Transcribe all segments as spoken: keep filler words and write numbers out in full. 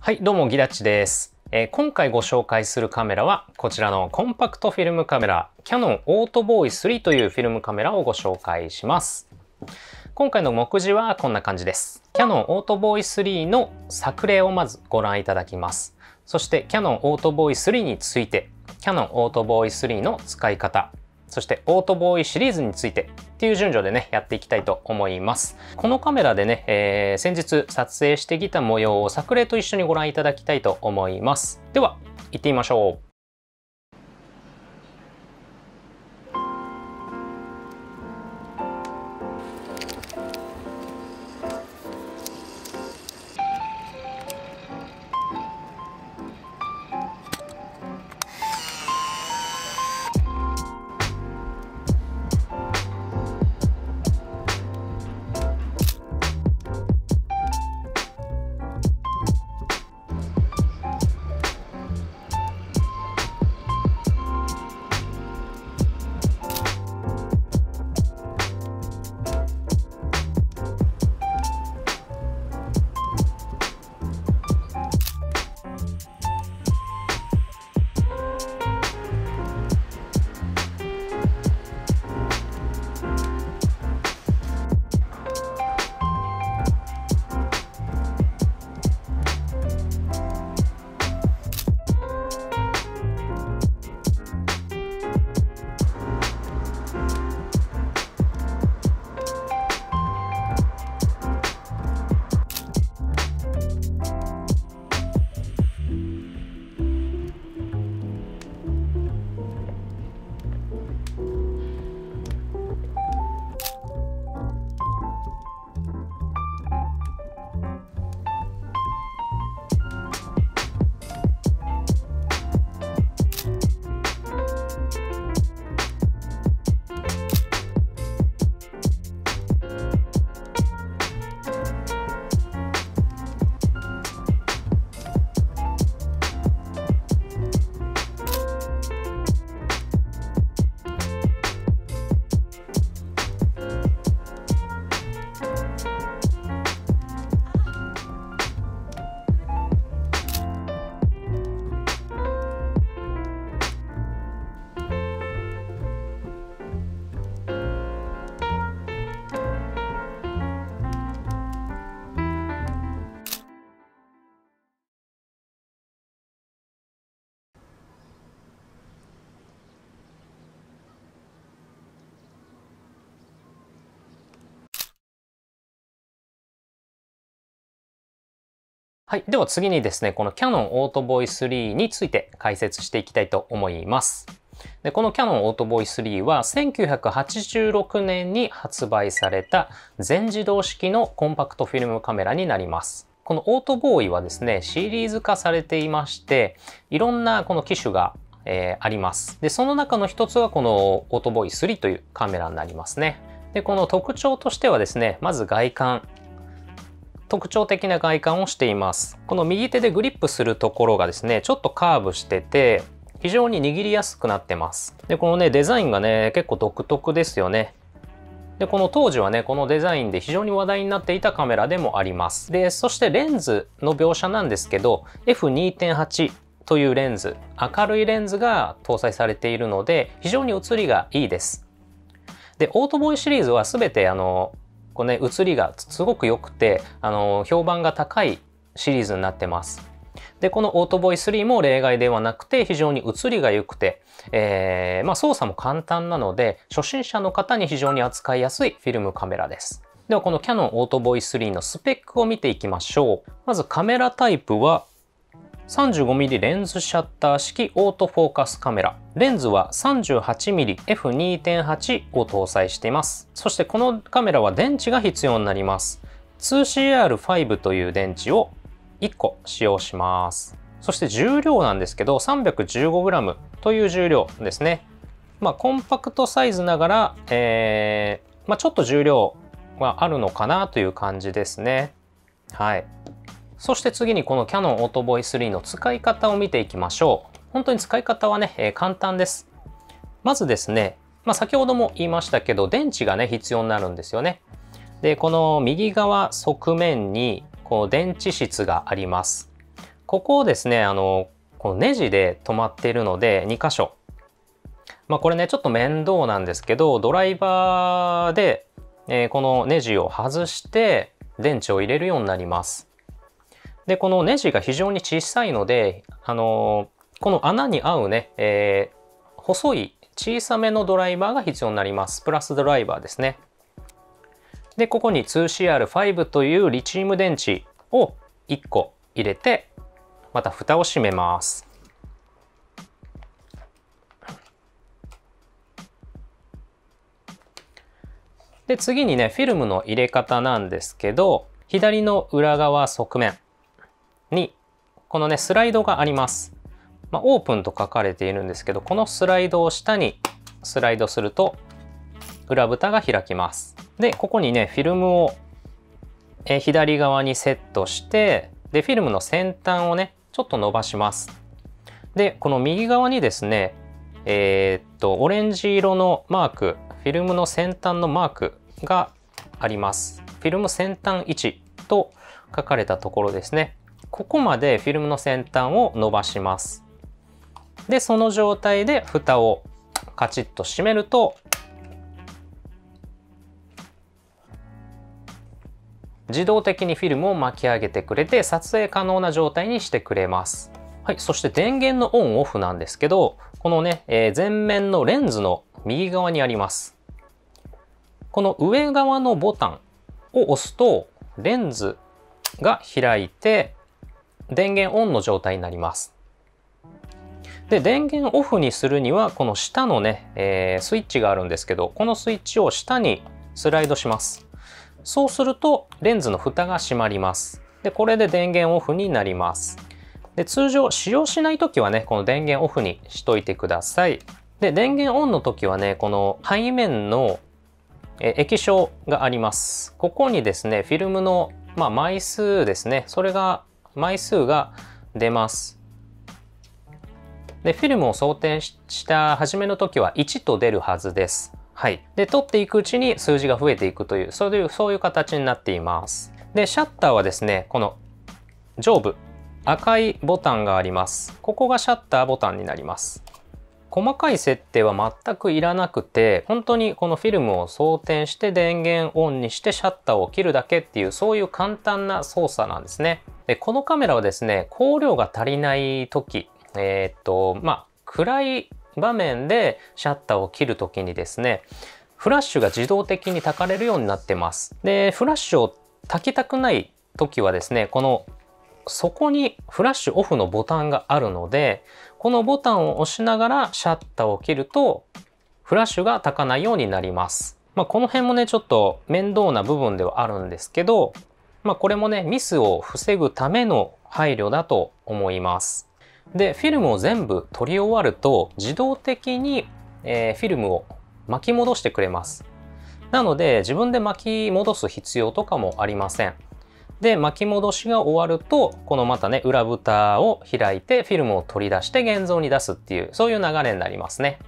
はい、どうもギダッチです、えー、今回ご紹介するカメラはこちらのコンパクトフィルムカメラ キヤノン オートボーイスリーというフィルムカメラをご紹介します。今回の目次はこんな感じです。 キヤノン オートボーイスリーの作例をまずご覧いただきます。そして キヤノン オートボーイスリーについて、 キヤノン オートボーイスリーの使い方、そしてオートボーイシリーズについてっていう順序でねやっていきたいと思います。このカメラでね、えー、先日撮影してきた模様を作例と一緒にご覧いただきたいと思います。では行ってみましょう。はい。では次にですね、この キヤノン オートボーイスリーについて解説していきたいと思います。でこの キヤノン オートボーイスリーはせんきゅうひゃくはちじゅうろくねんに発売された全自動式のコンパクトフィルムカメラになります。このオートボーイはですね、シリーズ化されていまして、いろんなこの機種が、えー、あります。で、その中の一つがこのオートボーイスリーというカメラになりますね。で、この特徴としてはですね、まず外観。特徴的な外観をしています。この右手でグリップするところがですね、ちょっとカーブしてて、非常に握りやすくなってます。で、このね、デザインがね、結構独特ですよね。で、この当時はね、このデザインで非常に話題になっていたカメラでもあります。で、そしてレンズの描写なんですけど、エフにてんはち というレンズ、明るいレンズが搭載されているので、非常に写りがいいです。で、オートボーイシリーズは全てあの、こうね、写りがすごく良くて、あの、評判が高いシリーズになってます。で、このオートボーイスリーも例外ではなくて、非常に写りが良くて、えー、まあ操作も簡単なので、初心者の方に非常に扱いやすいフィルムカメラです。では、この キヤノン オートボーイスリーのスペックを見ていきましょう。まずカメラタイプは、さんじゅうごミリ レンズシャッター式オートフォーカスカメラ。レンズは さんじゅうはちミリエフにてんはち を搭載しています。そしてこのカメラは電池が必要になります。ツーシーアールファイブ という電池をいっこ使用します。そして重量なんですけど さんびゃくじゅうごグラム という重量ですね。まあコンパクトサイズながら、えーまあ、ちょっと重量はあるのかなという感じですね。はい。そして次にこの キヤノン オートボーイスリーの使い方を見ていきましょう。本当に使い方はね、えー、簡単です。まずですね、まあ、先ほども言いましたけど、電池がね、必要になるんですよね。で、この右側側面に、こう電池室があります。 ここをですね、あの、このネジで止まっているのでに箇所。まあこれね、ちょっと面倒なんですけど、ドライバーで、えー、このネジを外して電池を入れるようになります。で、このネジが非常に小さいので、あのー、この穴に合うね、えー、細い小さめのドライバーが必要になります。プラスドライバーですね。で、ここに ツーシーアールファイブ というリチウム電池をいっこ入れて、また蓋を閉めます。で、次にね、フィルムの入れ方なんですけど、左の裏側側面に、このね、スライドがあります。まあ、オープンと書かれているんですけど、このスライドを下にスライドすると、裏蓋が開きます。で、ここにね、フィルムをえ左側にセットして、で、フィルムの先端をね、ちょっと伸ばします。で、この右側にですね、えー、っと、オレンジ色のマーク、フィルムの先端のマークがあります。フィルム先端位置と書かれたところですね。ここまでフィルムの先端を伸ばします。で、その状態で蓋をカチッと閉めると、自動的にフィルムを巻き上げてくれて撮影可能な状態にしてくれます。はい、そして電源のオンオフなんですけど、このね、えー、前面のレンズの右側にあります。この上側のボタンを押すとレンズが開いて電源オンの状態になります。で、電源オフにするにはこの下のね、えー、スイッチがあるんですけど、このスイッチを下にスライドします。そうするとレンズの蓋が閉まります。で、これで電源オフになります。で、通常使用しないときはね、この電源オフにしといてください。で、電源オンの時はね、この背面の液晶があります。ここにですね、フィルムの、まあ、枚数ですね。それが、枚数が出ます。で、フィルムを装填した初めの時はいちと出るはずです。はい。で、取っていくうちに数字が増えていくという、そういう、そういう形になっています。で、シャッターはですね、この上部、赤いボタンがあります。ここがシャッターボタンになります。細かい設定は全くいらなくて、本当にこのフィルムを装填して電源オンにしてシャッターを切るだけっていう、そういう簡単な操作なんですね。で、このカメラはですね、光量が足りない時、えー、っと、まあ、暗い場面でシャッターを切る時にですね、フラッシュが自動的に焚かれるようになってます。で、フラッシュを焚きたくない時はですね、このそこにフラッシュオフのボタンがあるので、このボタンを押しながらシャッターを切るとフラッシュが焚かないようになります。まあ、この辺もね、ちょっと面倒な部分ではあるんですけど、まあ、これもね、ミスを防ぐための配慮だと思います。で、フィルムを全部取り終わると自動的に、えー、フィルムを巻き戻してくれます。なので自分で巻き戻す必要とかもありません。で、巻き戻しが終わると、このまたね、裏蓋を開いてフィルムを取り出して現像に出すっていう、そういう流れになりますね。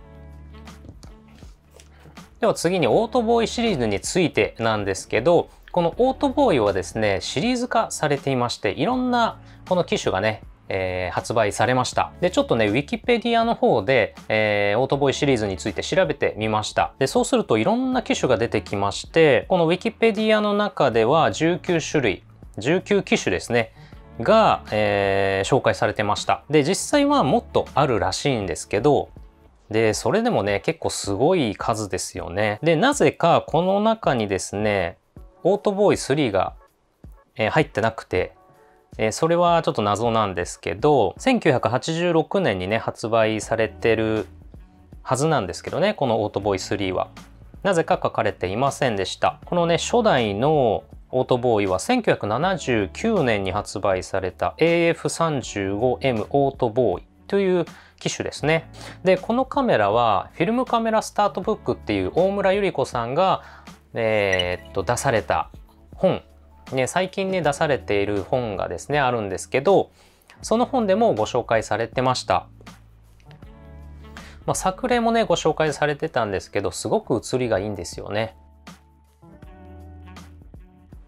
では次にオートボーイシリーズについてなんですけど、このオートボーイはですね、シリーズ化されていまして、いろんなこの機種がね、えー、発売されました。で、ちょっとね、ウィキペディアの方で、えー、オートボーイシリーズについて調べてみました。で、そうするといろんな機種が出てきまして、このウィキペディアの中ではじゅうきゅうしゅるい、じゅうきゅう機種ですね、が、えー、紹介されてました。で、実際はもっとあるらしいんですけど、で、それでもね、結構すごい数ですよね。で、なぜかこの中にですね、オートボーイスリーが、えー、入ってなくて、えー、それはちょっと謎なんですけど、せんきゅうひゃくはちじゅうろくねんにね、発売されてるはずなんですけどね、このオートボーイスリーは。なぜか書かれていませんでした。このね、初代のオートボーイはせんきゅうひゃくななじゅうきゅうねんに発売された エーエフさんじゅうごエム オートボーイという機種ですね。で、このカメラはフィルムカメラスタートブックっていう大村百合子さんが、えー、っと出された本、ね、最近ね出されている本がですねあるんですけど、その本でもご紹介されてました。まあ、作例もねご紹介されてたんですけど、すごく写りがいいんですよね。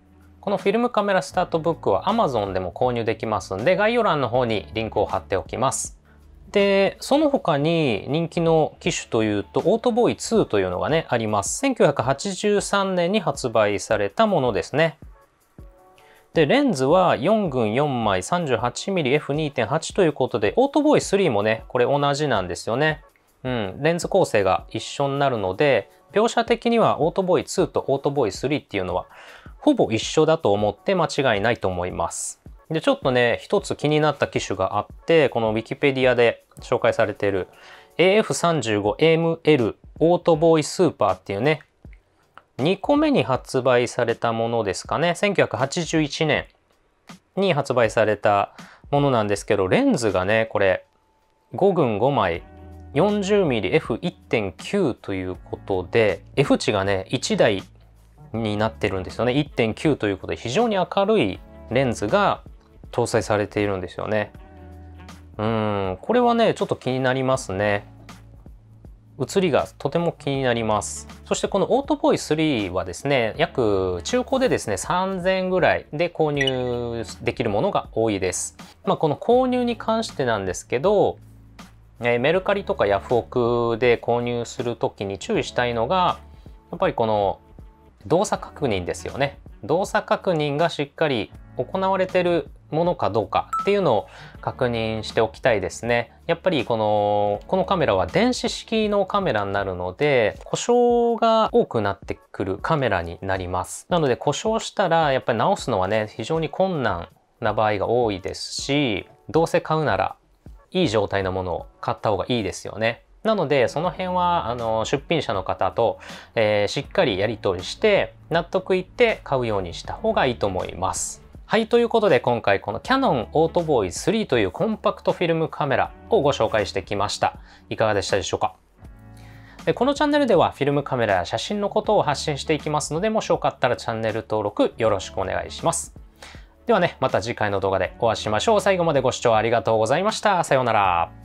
このフィルムカメラスタートブックは アマゾン でも購入できますんで、概要欄の方にリンクを貼っておきます。で、その他に人気の機種というと、オートボーイツーというのがね、あります。せんきゅうひゃくはちじゅうさんねんに発売されたものですね。で、レンズはよん群よんまい さんじゅうはちミリエフにてんはち ということで、オートボーイスリーもね、これ同じなんですよね。うん、レンズ構成が一緒になるので、描写的にはオートボーイツーとオートボーイスリーっていうのは、ほぼ一緒だと思って間違いないと思います。で、ちょっとね、一つ気になった機種があって、この Wikipedia で紹介されている エーエフさんじゅうごエムエル オートボーイスーパーっていうね、にこめに発売されたものですかね。せんきゅうひゃくはちじゅういちねんに発売されたものなんですけど、レンズがね、これご群ごまい よんじゅうミリエフいってんきゅう ということで、F 値がね、いちだいになってるんですよね。いってんきゅうということで、非常に明るいレンズが搭載されているんですよね。うーん、これはね、ちょっと気になりますね。写りがとても気になります。そしてこのオートボーイスリーはですね、約中古でですね、さんぜんえんぐらいで購入できるものが多いです。まあ、この購入に関してなんですけど、えー、メルカリとかヤフオクで購入するときに注意したいのが、やっぱりこの動作確認ですよね。動作確認がしっかり行われているものかどうかっていうのを確認しておきたいですね。やっぱりこのこのカメラは電子式のカメラになるので、故障が多くなってくるカメラになります。なので故障したらやっぱり直すのはね、非常に困難な場合が多いですし、どうせ買うならいい状態のものを買った方がいいですよね。なのでその辺はあの出品者の方と、えー、しっかりやり取りして納得いって買うようにした方がいいと思います。はい、ということで今回この Canon オートボーイスリーというコンパクトフィルムカメラをご紹介してきました。いかがでしたでしょうか。でこのチャンネルではフィルムカメラや写真のことを発信していきますので、もしよかったらチャンネル登録よろしくお願いします。ではね、また次回の動画でお会いしましょう。最後までご視聴ありがとうございました。さようなら。